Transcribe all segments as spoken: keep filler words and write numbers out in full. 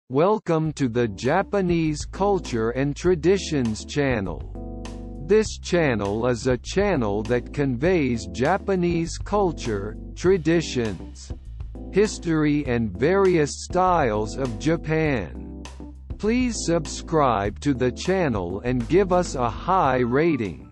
Welcome to the Japanese Culture and Traditions channel. This channel is a channel that conveys Japanese culture, traditions, history and various styles of Japan. Please subscribe to the channel and give us a high rating.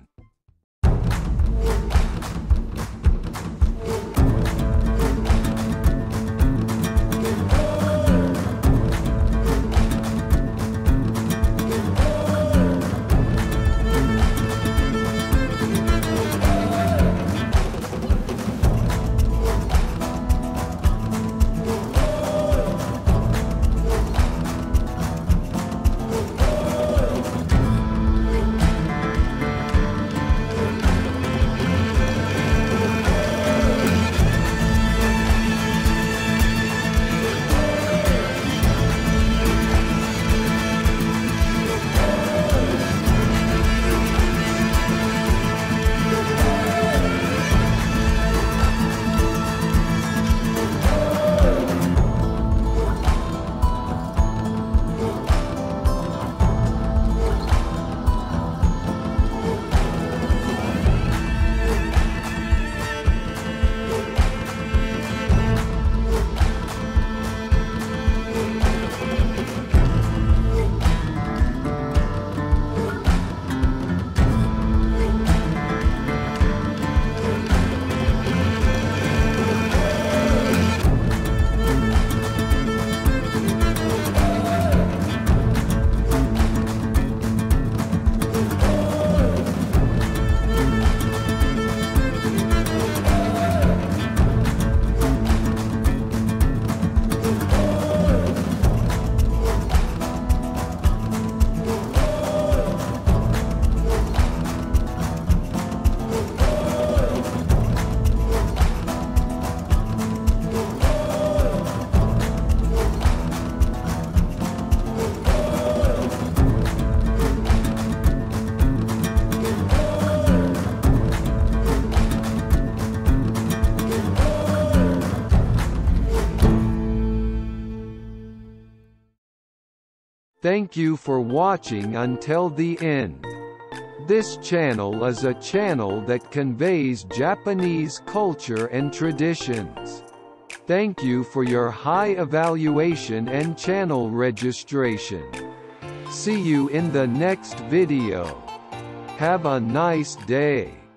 Thank you for watching until the end. This channel is a channel that conveys Japanese culture and traditions. Thank you for your high evaluation and channel registration. See you in the next video. Have a nice day.